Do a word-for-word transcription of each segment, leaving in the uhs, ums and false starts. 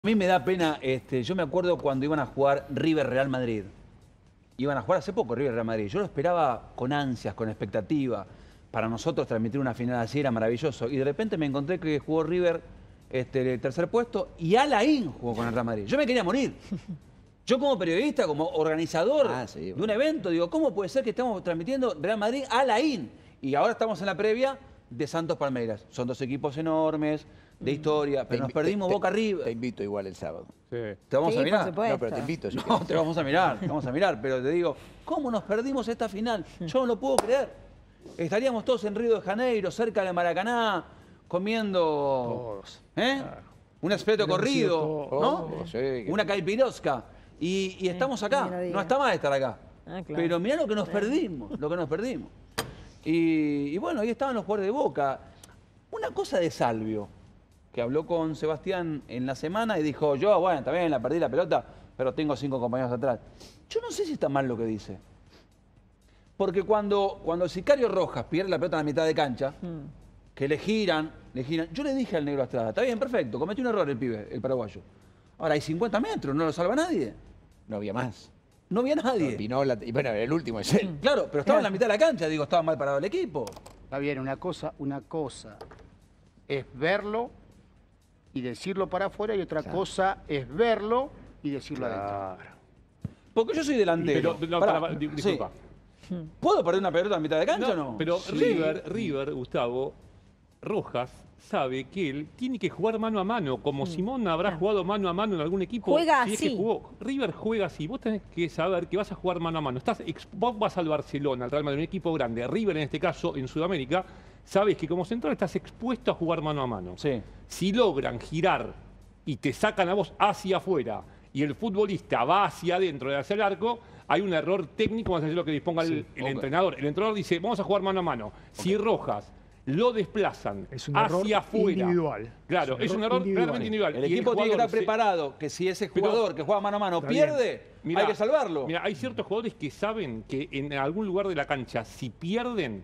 A mí me da pena, este, yo me acuerdo cuando iban a jugar River Real Madrid. Iban a jugar hace poco River Real Madrid. Yo lo esperaba con ansias, con expectativa. Para nosotros transmitir una final así era maravilloso. Y de repente me encontré que jugó River este, el tercer puesto y Alain jugó con el Real Madrid. Yo me quería morir. Yo como periodista, como organizador ah, sí, bueno. de un evento, digo, ¿cómo puede ser que estemos transmitiendo Real Madrid Alain? Y ahora estamos en la previa de Santos Palmeiras. Son dos equipos enormes, de historia, pero nos perdimos te, Boca River. Te invito igual el sábado. Sí. ¿Te vamos sí, a mirar? No, pero te invito. Si no, te vamos a mirar, te vamos a mirar. Pero te digo, ¿cómo nos perdimos esta final? Yo no lo puedo creer. Estaríamos todos en Río de Janeiro, cerca de Maracaná, comiendo... Todos. ¿Eh? Claro. Un espeto corrido, ¿no? Oh, sí, Una caipirosca. Y, y estamos acá. No está mal estar acá. Ah, claro. Pero mirá lo que nos claro. perdimos, lo que nos perdimos. Y, y bueno, ahí estaban los jugadores de Boca. Una cosa de Salvio, que habló con Sebastián en la semana y dijo, yo, bueno, también la perdí la pelota, pero tengo cinco compañeros atrás. Yo no sé si está mal lo que dice. Porque cuando, cuando el Sicario Rojas pierde la pelota en la mitad de cancha, mm. que le giran, le giran, yo le dije al negro Estrada, está bien, perfecto, cometió un error el pibe, el paraguayo. Ahora hay cincuenta metros, no lo salva nadie. No había más. No había nadie. No, Pinola, y bueno, el último es él. Claro, pero estaba en la mitad de la cancha, digo, estaba mal parado el equipo. Está bien, una cosa, una cosa es verlo y decirlo para afuera y otra claro. cosa es verlo y decirlo claro. adentro. Porque yo soy delantero. Pero, no, para, para, disculpa. Sí. ¿Puedo perder una pelota en mitad de cancha no, o no? Pero sí. River, River, Gustavo, Rojas sabe que él tiene que jugar mano a mano, como sí. Simón habrá claro. jugado mano a mano en algún equipo. Juega si así. Es que jugó. River juega así. Vos tenés que saber que vas a jugar mano a mano. Estás, vos vas al Barcelona, al Real Madrid, un equipo grande. River, en este caso, en Sudamérica, sabes que como central estás expuesto a jugar mano a mano. Sí. Si logran girar y te sacan a vos hacia afuera y el futbolista va hacia adentro de hacia el arco, hay un error técnico, más allá de lo que disponga sí, el, el okay. entrenador. El entrenador dice, vamos a jugar mano a mano. Okay. Si Rojas lo desplazan es un hacia error afuera. Individual. Claro, es un error, es un error claramente individual. El equipo el tiene que estar se... preparado que si ese jugador Pero, que juega mano a mano pierde, mirá, hay que salvarlo. Mira, hay ciertos jugadores que saben que en algún lugar de la cancha, si pierden,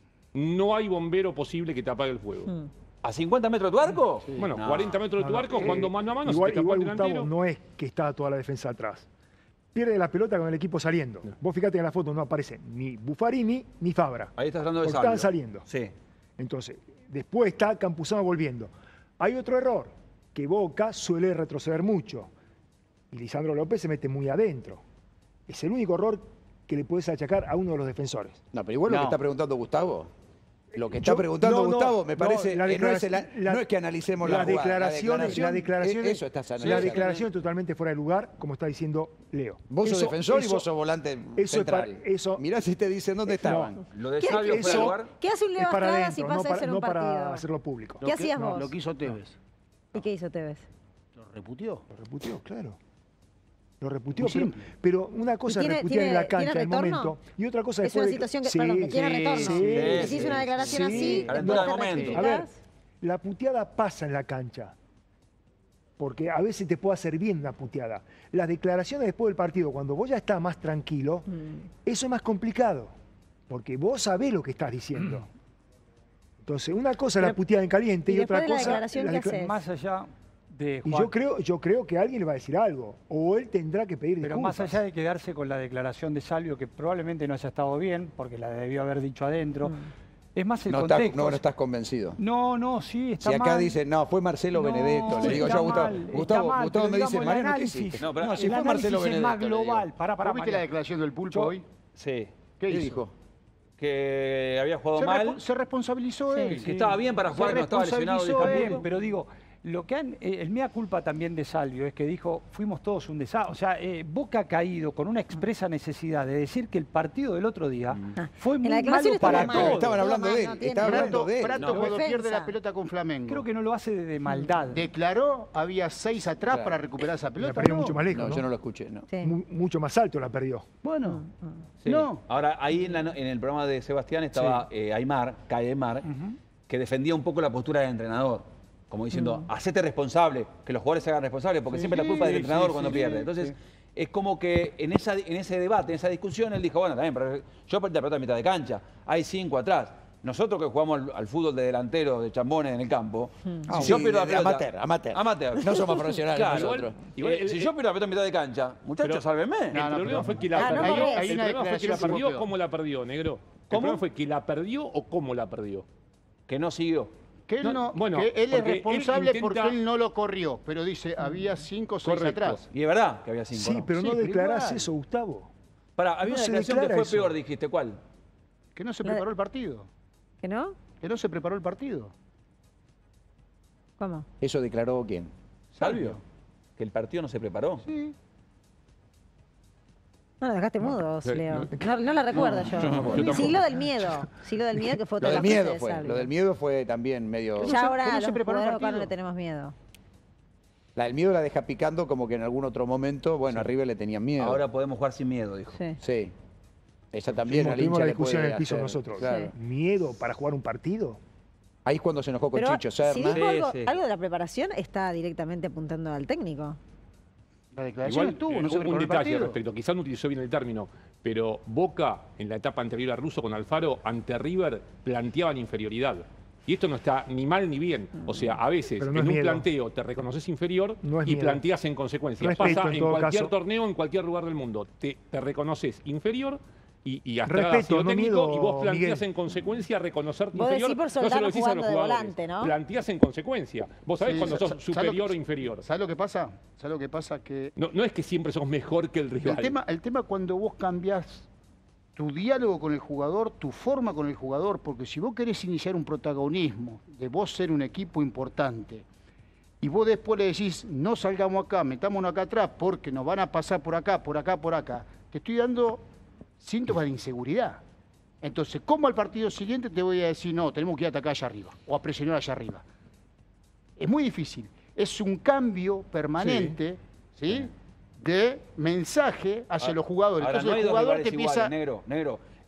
no hay bombero posible que te apague el fuego. Hmm. ¿A cincuenta metros de tu arco? Sí. Bueno, no, cuarenta metros de tu arco, no, no, jugando eh, mano a mano. Igual, si te igual delantero. Gustavo, no es que está toda la defensa atrás. Pierde la pelota con el equipo saliendo. No. Vos fíjate que en la foto no aparece ni Buffarini ni Fabra. Ahí estás hablando de Salvio. Están saliendo. Sí. Entonces, después está Campuzano volviendo. Hay otro error, que Boca suele retroceder mucho. Y Lisandro López se mete muy adentro. Es el único error que le puedes achacar a uno de los defensores. No, pero igual no. lo que está preguntando Gustavo... Lo que está Yo, preguntando no, Gustavo, no, me parece, no, eh, no, es el, la, no es que analicemos la, la, jugada, declaración, la declaración, la declaración, eso estás la declaración es totalmente fuera de lugar, como está diciendo Leo. Vos eso, sos defensor eso, y vos sos volante eso central. Es para, eso, Mirá si te dicen dónde estaban. No, lo de Salvio fuera de lugar. ¿Qué hace un Leo Estrada si pasa no para, a ser un no partido? para hacerlo público. ¿Qué hacías vos? Lo que hizo Tevez. ¿Y qué hizo Tevez? Lo reputió. Lo reputió, claro. Lo reputió, pero, pero una cosa es reputear en la cancha en el momento y otra cosa es una situación que, sí, perdón, que tiene sí, retorno. Sí, que sí, si hizo una declaración sí, así, calentura después del te momento. A ver, la puteada pasa en la cancha, porque a veces te puede hacer bien una puteada. Las declaraciones después del partido, cuando vos ya estás más tranquilo, mm. eso es más complicado, porque vos sabés lo que estás diciendo. Mm. Entonces, una cosa es la puteada en caliente y, y otra cosa... La declaración la declara más allá de Juan. Y yo creo, yo creo que alguien le va a decir algo, o él tendrá que pedir Pero disculpas. más allá de quedarse con la declaración de Salvio, que probablemente no haya estado bien, porque la debió haber dicho adentro, mm. es más el no contexto. Estás, no, no estás convencido. No, no, sí, está mal. Si acá mal. dicen, no, fue Marcelo no, Benedetto. Le digo yo a Gustavo, mal, Gustavo, mal, Gustavo me dice, Mariano, ¿qué hiciste? No, pero no, si fue Marcelo Benedetto. Es más global. Pará, pará, ¿Viste la declaración del Pulpo yo, hoy? Sí. ¿Qué, ¿Qué hizo? dijo? Que había jugado se mal. Se responsabilizó sí, él. Que sí. estaba bien para jugar, se no estaba lesionado. Bien, pero digo... Lo que han, eh, el mea culpa también de Salvio es que dijo, fuimos todos un desastre. O sea, eh, Boca ha caído con una expresa necesidad de decir que el partido del otro día ah. fue muy malo para todos. Estaban hablando de él. No estaban hablando de él. Prato no. cuando Defensa. pierde la pelota con Flamengo. Creo que no lo hace de, de maldad. Declaró, había seis atrás claro. para recuperar esa pelota. La perdió no. mucho más lejos, No, ¿no? yo no lo escuché, no. Sí. Mu mucho más alto la perdió. Bueno, sí. no. Ahora, ahí en, la, en el programa de Sebastián estaba sí. eh, Aymar, Caemar, uh-huh. que defendía un poco la postura del entrenador. Como diciendo, mm. hacete responsable, que los jugadores se hagan responsables, porque sí, siempre la culpa es del entrenador sí, cuando sí, pierde. Entonces, sí. es como que en, esa, en ese debate, en esa discusión, él dijo, bueno, también, pero yo perdí la pelota a mitad de cancha, hay cinco atrás. nosotros que jugamos al, al fútbol de delantero, de chambones en el campo, Ah, si yo sí, pierdo la de- pelota... amateur, amateur. Amateur. No somos profesionales Claro. nosotros. Igual Eh, el- si el- yo pierdo la pelota en mitad de cancha, muchachos, Pero- sálvenme. El No, no, problema pero- fue que la Ah, no perdió. corres. El Hay una problema fue que la declaración perdió, que- ¿cómo la perdió, negro? El ¿Cómo? problema fue que la perdió o cómo la perdió. Que no siguió. Que él, No, no, bueno, que él es porque él responsable intenta- porque él no lo corrió, pero dice, había cinco o seis Correcto. atrás. Y es verdad que había cinco, Sí, ¿no? pero Sí, no pero declarás igual. eso, Gustavo. Pará, había no una se declaración que declara fue eso. peor, dijiste, ¿cuál? Que no se La de- preparó el partido. ¿Que no? Que no se preparó el partido. ¿Cómo? ¿Eso declaró quién? ¿Salvio? Que el partido no se preparó. Sí. No, lo dejaste mudo, sí, Leo. no. No, no la recuerdo yo. yo no me acuerdo. Sí, tampoco. lo del miedo. Sí, lo del miedo que fue Lo otra del la frase miedo de fue. Salvio. Lo del miedo fue también medio... Ya ahora que no a se los preparó el jugadores acá no partido. le tenemos miedo. La del miedo la deja picando como que en algún otro momento, bueno, a River le tenían miedo. Ahora podemos jugar sin miedo, dijo. Sí. Sí. Esa también Tuvimos, al tuvimos hincha la le discusión en puede el piso hacer, nosotros. claro. Sí. ¿Miedo para jugar un partido? Ahí es cuando se enojó con Pero Chicho si Serna. dijo Sí, algo, sí. algo de la preparación, está directamente apuntando al técnico. La declaración Igual estuvo, eh, no se hubo preparó un el detalle al partido. respecto, quizás no utilizó bien el término, pero Boca, en la etapa anterior a Russo con Alfaro, ante River, planteaban inferioridad. Y esto no está ni mal ni bien. O sea, a veces Pero no en es un miedo. planteo te reconoces inferior No es y miedo. planteas en consecuencia. Respeto, Pasa en en todo cualquier caso. torneo, en cualquier lugar del mundo. Te, te reconoces inferior y, y Astrada ha Respeto, sido no técnico miedo, y vos planteas Miguel. en consecuencia reconocerte Vos inferior. decís por no se Soldano lo decís a los jugando de jugadores. volante, ¿no? Planteás en consecuencia. Vos sabés Sí, cuando sa- sos sa- ¿sabes lo superior que- o inferior. ¿Sabes lo que pasa? ¿Sabes lo que pasa? Que No, no es que siempre sos mejor que el rival. el tema, el tema cuando vos cambiás tu diálogo con el jugador, tu forma con el jugador, porque si vos querés iniciar un protagonismo de vos ser un equipo importante y vos después le decís, no salgamos acá, metámonos acá atrás porque nos van a pasar por acá, por acá, por acá, te estoy dando síntomas de inseguridad. Entonces, ¿cómo al partido siguiente te voy a decir, no, tenemos que ir a atacar allá arriba o a presionar allá arriba? Es muy difícil. Es un cambio permanente, ¿sí? de mensaje hacia Ahora- los jugadores. Ahora, Entonces no hay el dos jugador rivales te iguales, empieza... negro, negro.